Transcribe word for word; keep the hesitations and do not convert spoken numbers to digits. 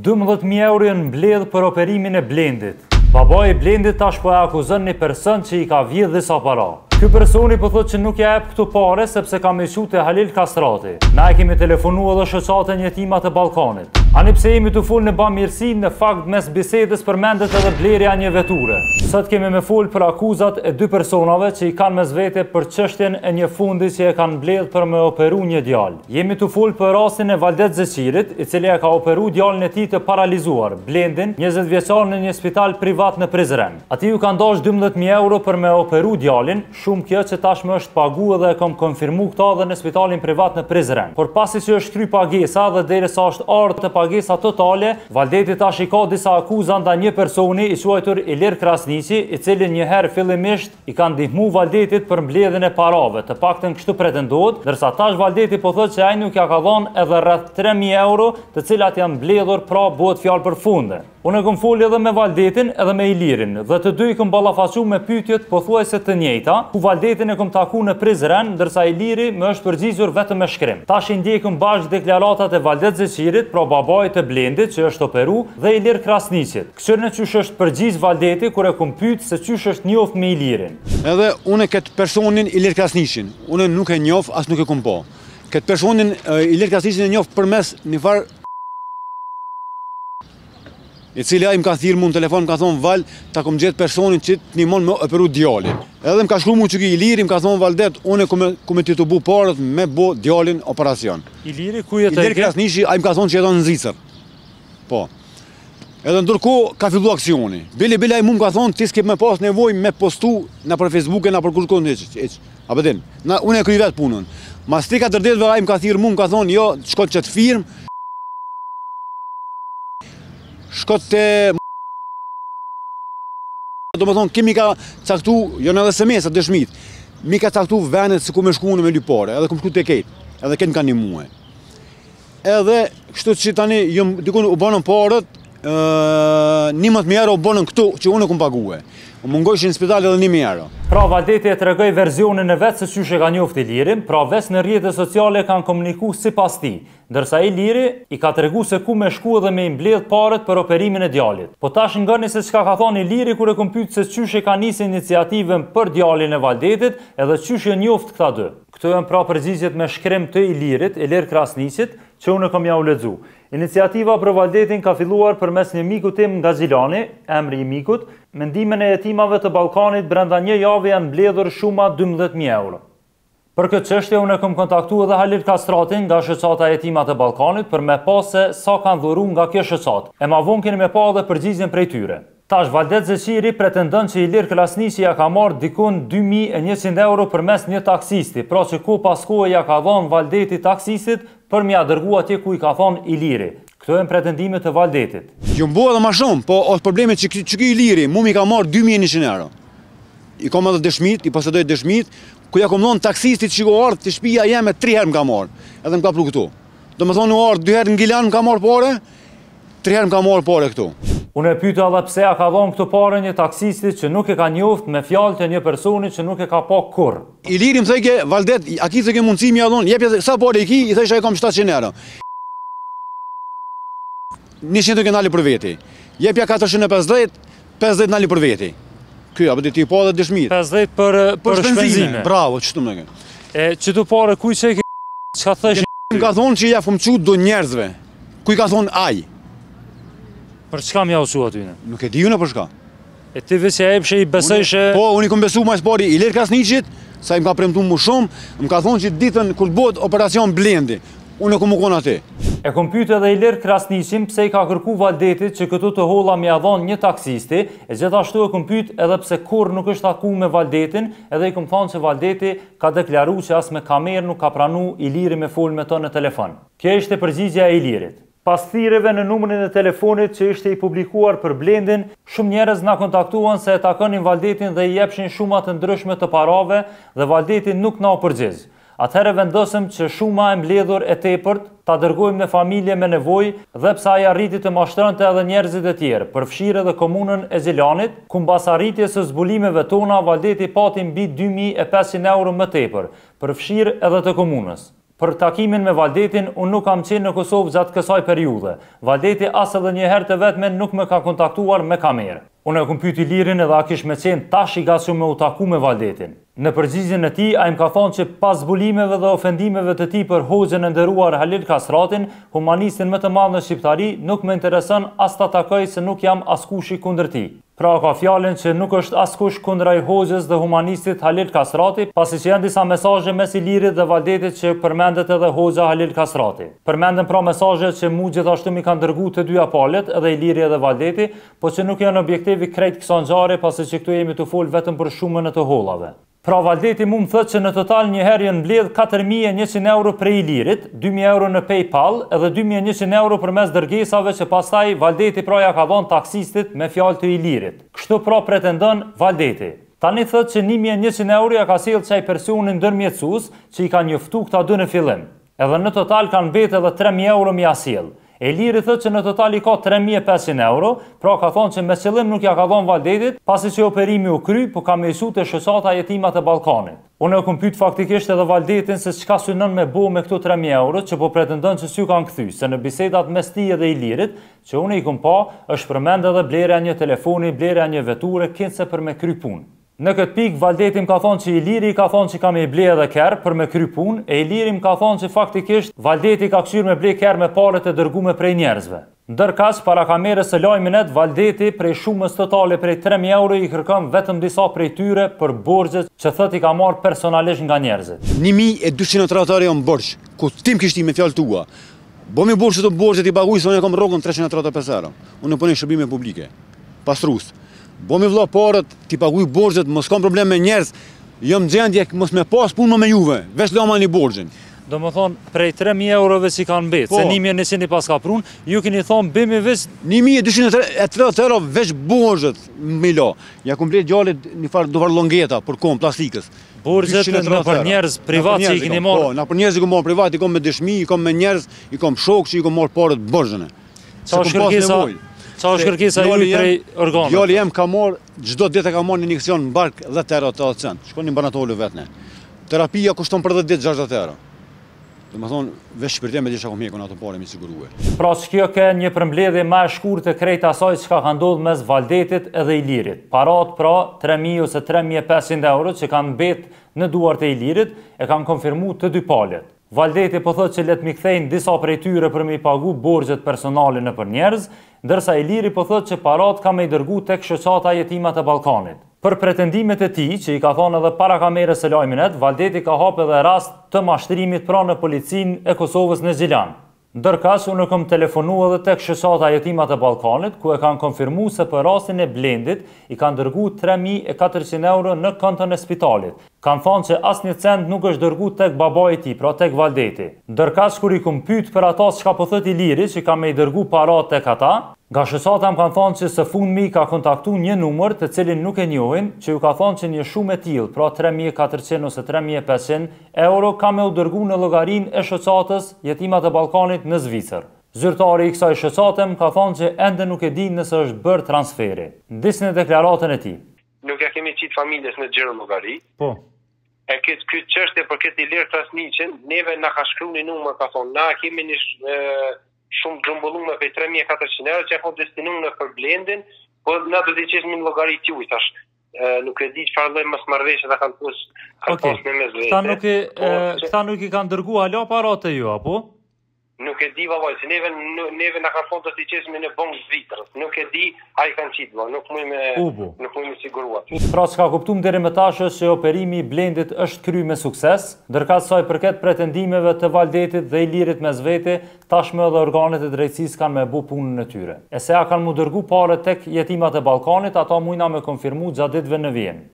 dymbëdhjetë mijë euro janë mbledh për operimin e Blendit. Babai i Blendit tash po e akuzon një person që i ka vjedh disa para. Ky personi po thotë që nuk ja jep këtu pare sepse ka me qu te Halil Kastrati. Na e kemi telefonu edhe shoqatën jetimat e Ballkanit. Ani pse jemi të fol në bamirësi, në fakt mes bisedës përmendet edhe blerja një veture. Sot kemi me fol për akuzat e dy personave që i kanë mes vete për çështjen e një fundi që e kanë mbledh për me operu një djalë. Jemi të fol për rastin e Valdet Zeqirit, i cili e ka operu djalin e tij të paralizuar, Blendin, njëzet vjeçar në një spital privat në Prizren. Ati ju kanë dash dymbëdhjetë mijë euro për me operu djalin, shumë kjo që tashmë është pagu edhe e kam konfirmu këta edhe në spitalin privat në Prizren. Por pasi që është kry pagesa dhe derisa është ardhur të pagesa totale, Valdeti tash i ka disa akuza ndaj një personi i quajtur Ilir Krasniqi, i cili një herë fillimisht i ka ndihmu Valdetit për mbledhjen e parave, të paktën kështu pretendohet, ndërsa tash Valdeti po thotë që ai nuk ja ka dhënë edhe rreth tre mijë euro, të cilat janë mbledhur, pra bëhet fjalë për funde. Unë e kom foli edhe me Valdetin edhe me Ilirin, dhe të dy i kom ballafaqu me pyetjet pothuajse të njëjta, ku Valdetin e kom taku në Prizren, ndërsa Iliri më është përgjigjur vetëm me shkrim. Tash i ndjekëm bashkë deklaratat e Valdet Zeqirit, pra babait të Blendit që është operu, dhe Ilir Krasniqit. Kësër në qysh është përgjigj Valdeti kur e kom pyet se qysh është njoft me Ilirin. Edhe unë këtë personin Ilir Krasniqin, unë nuk e njoh, as nuk e kom pa. Këtë personin Ilir Krasniqin e njoh përmes një farë i cili ai më ka thirrë mu në telefon, më ka thonë Val, ta kom gjetë personin që të ndihmon me operu djalin. Edhe më ka shkruar mu që ki Iliri, më ka thonë Valdet, unë kom e titubu parët me bo djalin operacion. Iliri ku jeton? Ilir Krasniqi, ai më ka thonë që jeton në Zvicër. Po. Edhe ndërkohë ka fillu aksioni. Bile bile ai mu më ka thonë ti s'ke më pas nevojë me postu na për Facebook e na për kurrë hiç, hiç. A bëden. Na unë e kryj vet punën. Mas tre katër ditëve ai më ka thirrë mu, më ka thonë jo, shko çet firmë. Shkot të... Do më thonë, kemi ka caktu, jo në edhe se mesa, dëshmit, mi ka caktu venet se ku me shku në me lypare, edhe ku më shku të kejt, edhe ketë më ka një muaj. Edhe, kështu që tani, dikun u banën parët, njëmët mijë euro u banën këtu që unë e ku më paguhe. U mungojshin në spital edhe një mijë euro. Pra Valdeti e tregoj verzionin e vetë se qysh e ka njoft Ilirin, pra ves në rrjetet sociale kanë komuniku sipas tij, ndërsa Iliri i ka tregu se ku me shku edhe me i mbledh parët për operimin e djalit. Po tash ngërni se çka ka thonë Iliri kur e kom pyet se qysh e ka nisë iniciativën për djalin e Valdetit, edhe qysh e njoft këta dy. Këto janë pra përgjigjet me shkrim të Ilirit, Ilir Krasniqit, që unë kam ja u lexu. Iniciativa për Valdetin ka filluar përmes një miku tim nga Xhilani, emri i mikut. Me ndihmën e jetimave të Ballkanit brenda një jave janë mbledhur shuma dymbëdhjetë mijë euro. Për këtë çështje unë kam kontaktuar edhe Halil Kastratin nga shoqata e jetimat e Ballkanit për me pa se sa kanë dhuru nga kjo shoqatë. E ma vonë keni me pa edhe përgjigjen prej tyre. Tash Valdet Zeqiri pretendon që Ilir Krasniqi ja ka marrë dikun dy mijë e njëqind euro përmes një taksisti, pra që ku pas kohë ja ka dhënë Valdeti taksistit për m'ia dërgu atje ku i ka thonë Iliri. Këto janë pretendimet e Valdetit. Jo mbo edhe më shumë, po është problemi që që ky Iliri mu mi ka marrë dy mijë e njëqind euro. I kam edhe dëshmit, i posedoj dëshmit, ku ja kom dhënë taksistit që ka ardhur te shtëpia jeme tre herë më ka marrë, edhe më ka pru këtu. Domethënë u ardh dy herë në Gilan më ka marrë parë, tre herë më ka marrë parë këtu. Unë e pyeta edhe pse ja ka dhënë këto parë një taksistit që nuk e ka njoft me fjalë të një personi që nuk e ka pa kurr. Iliri më thënë Valdet, a ki se ke mundësi më ja dhon, jepja sa parë i ki, i thash ai kam shtatëqind euro. njëqind nali për veti. Jepja katërqind e pesëdhjetë, pesëdhjetë nali për veti. Ky apo ti po edhe dëshmit. pesëdhjetë për për shpenzime. Bravo, ç'të më. E çtu parë ku çe çka thash? Më ka thonë që ja fumçu do njerëzve. Ku i ka thonë ai? Për çka më ja usua aty ne? Nuk e di unë për çka. E ti veç e epshe i besojshe... Po, unë i kom besu më spori Ilir Krasniqit, sa i më ka premtu më shumë, më ka thonë që ditën kur bëhet operacion Blendi, unë e kom u konë aty. E kom pyet edhe Ilir Krasniqin pse i ka kërku Valdetit që këtu të holla më ia dhon një taksisti, e gjithashtu e kom pyet edhe pse kurr nuk është taku me Valdetin, edhe i kom thonë se Valdeti ka deklaruar që as me kamerë nuk ka pranu Iliri me fol me to në telefon. Kjo ishte përgjigjja e Ilirit. Pas thirrjeve në numrin e telefonit që ishte i publikuar për Blendin, shumë njerëz na kontaktuan se e takonin Valdetin dhe i jepshin shuma të ndryshme të parave dhe Valdeti nuk na u përgjigj. Atëherë vendosëm që shuma e mbledhur e tepërt ta dërgojmë në familje me nevojë dhe pse ai arriti të mashtronte edhe njerëzit e tjerë, përfshirë edhe komunën e Xhilanit, ku mbas arritjes së zbulimeve tona Valdeti pati mbi dy mijë e pesëqind euro më tepër, përfshirë edhe të komunës. Për takimin me Valdetin, unë nuk kam qenë në Kosovë gjatë kësaj periudhe. Valdeti as edhe një herë të vetme nuk më ka kontaktuar me kamerë. Unë e kum pyet Ilirin edhe a kish me qenë tash i gatshëm me u taku me Valdetin. Në përgjigjen e tij, ai më ka thonë që pas zbulimeve dhe ofendimeve të tij për hoxhën e nderuar Halil Kasratin, humanistin më të madh në shqiptari, nuk më intereson as ta takoj se nuk jam askush i kundër tij. Pra ka fjalën që nuk është askush kundër ai hoxhës dhe humanistit Halil Kasrati, pasi që janë disa mesazhe mes Ilirit dhe Valdetit që përmendet edhe hoxha Halil Kasrati. Përmenden pra mesazhe që mu gjithashtu mi kanë dërguar të dyja palët, edhe Iliri edhe Valdeti, po që nuk janë objektivi krejt kësaj ngjarje, pasi që këtu jemi të fol vetëm për shumën e të hollave. Pra Valdeti mu më thëtë që në total një herë janë mbledh katër mijë e njëqind euro prej Ilirit, dy mijë euro në PayPal edhe dy mijë e njëqind euro përmes dërgesave që pastaj Valdeti pra ja ka dhënë taksistit me fjalë të Ilirit. Kështu pra pretendon Valdeti. Tani thëtë që një mijë e njëqind euro ja ka sjellë çaj personin ndërmjetësues që i ka njoftu këta dy në fillim. Edhe në total kanë mbetë edhe tre mijë euro mi ja sjell. Iliri thëtë që në total i ka tre mijë e pesëqind euro, pra ka thonë që me qëllim nuk ja ka dhënë Valdetit, pasi që operimi u kry, po ka me isu të shoqata jetimat e Ballkanit. Unë e kum pyet faktikisht edhe Valdetin se çka synon me bo me këto tre mijë euro që po pretendon që s'ju kanë kthy, se në bisedat mes tij dhe Ilirit, që unë i kum pa, është përmend edhe blerja një telefoni, blerja një veture, kinse për me kry punë. Në këtë pikë, Valdeti më ka thonë që Iliri ka thonë që ka me i ble edhe kerë për me kry punë, e Iliri më ka thonë që faktikisht Valdeti ka këshyrë me ble kerë me palët e dërgume prej njerëzve. Ndërkas, para kamerës së lajminet, Valdeti prej shumës totale prej tre mijë euro i kërkon vetëm disa prej tyre për borxhet që thët i ka marrë personalisht nga njerëzit. një mijë e dyqind tradhtarë janë borxh, ku tim kishti me fjalë tua. Bëmi borxh të borxhet i paguaj se unë kam rrogën treqind e tridhjetë e pesë euro. Unë punoj shërbime publike. Pastrus. Bëmi vëlla parët, ti paguaj borxhet, mos kam problem me njerëz. Jam gjendje mos me pas punë me juve, veç lëmani borxhin. Do më thonë, prej tre mijë eurove që kanë mbetë, po, se një mijë e njëqind i pas ka prunë, ju keni thonë bëmi veç... një mijë e dyqind e tridhjetë euro veç borxhet me la. Ja kom blet gjallit një farë dovar longeta për kom plastikës. Borxhet në për njerëz privat që i keni marrë? Po, na për njerëz i kom marrë privat, i kom me dëshmi, i kom me njerëz, i kom shok që i kom marrë parët borxhën. Qa është kërkesa? Qa është kërkesa ju prej organët? Djali jem ka marrë, çdo ditë ka marrë një injeksion në bark dhjetë euro të cent. Shkoni në banatollu vetën. Terapia kushton për dhjetë ditë gjashtëdhjetë euro. Dhe më thonë, veç shpirtim e disha kom mjekun ato pare mi sigurue. Pra që kjo ke një përmbledhje ma e shkurtë të krejt asaj që ka ka ndodhë mes Valdetit edhe Ilirit. Parat pra tre mijë ose tre mijë e pesëqind euro që kanë bet në duart e Ilirit e kanë konfirmu të dy palët. Valdeti po thot që let mi kthejnë disa prej tyre për me i pagu borxhet personale në për njerëz, ndërsa Iliri po thot që parat ka me i dërgu tek shoqata jetimat e Ballkanit. Për pretendimet e tij, që i ka thonë edhe para kamerës së lajminet, Valdeti ka hapë edhe rast të mashtrimit pra në policinë e Kosovës në Gjilan. Ndërkas, unë kam telefonu edhe tek shoqata jetimat e Ballkanit, ku e kanë konfirmu se për rastin e Blendit i kanë dërgu tre mijë e katërqind euro në kontën e spitalit. Kanë thonë që asnjë cent nuk është dërgu tek babai i tij, pra tek Valdeti. Ndërkas, kur i kum pyet për ata çka po thot Iliri që ka me i dërgu parat tek ata, nga shoqata më kanë thonë që së fundmi ka kontaktu një numër të cilin nuk e njohin, që ju ka thonë që një shumë e tillë, pra tre mijë e katërqind ose tre mijë e pesëqind euro ka me u dërgu në llogarinë e shoqatës Jetimat e Ballkanit në Zvicër. Zyrtari i kësaj shoqate më ka thonë që ende nuk e di nëse është bërë transferi. Ndisni deklaratën e tij. Nuk ja kemi qitë familjes në gjërë llogari. Po. E këtë këtë çështje për këtë Ilir Krasniqin, neve na ka shkruar një numër, ka thonë, na kemi një shumë grumbullume për tre mijë e katërqind euro që e po destinuar për Blendin, po na do t'i qesmi në llogari t'juj, tash. Nuk e di çfarë lloj mosmarrëveshje ta kanë pos kanë okay. pos me mes vetë. Këta nuk e po, e, këta nuk i kanë dërguar hala paratë ju, apo? Nuk e di vallaj, se neve neve na kanë thonë do t'i qesmi në bankë Zvicrës. Nuk e di, ai kanë qitë vallaj, nuk mund me nuk mund me siguruar. Pra çka kuptuam deri më tash është se operimi i Blendit është kryer me sukses, ndërkëse sa i përket pretendimeve të Valdetit dhe Ilirit mes vete, tashmë edhe organet e drejtësisë kanë me bu punën e tyre. E se ja kanë mu dërgu parë tek Jetimat e Ballkanit, ata mujna me konfirmu gjatë ditëve në vijim.